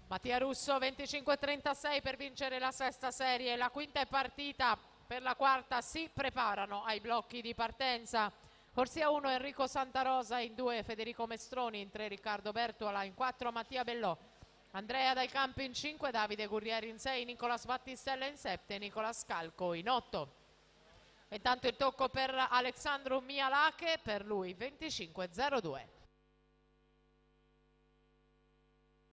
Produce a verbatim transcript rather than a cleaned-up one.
Mattia Russo venticinque trentasei per vincere la sesta serie. La quinta è partita, per la quarta si preparano ai blocchi di partenza. Corsia uno Enrico Santarosa, in due Federico Mestroni, in tre Riccardo Bertuola, in quattro Mattia Bellò, Andrea Dai Campi in cinque, Davide Gurrieri in sei, Nicolas Battistella in sette, Nicola Scalco in otto. Intanto il tocco per Alexandro Mialache, per lui venticinque zero due.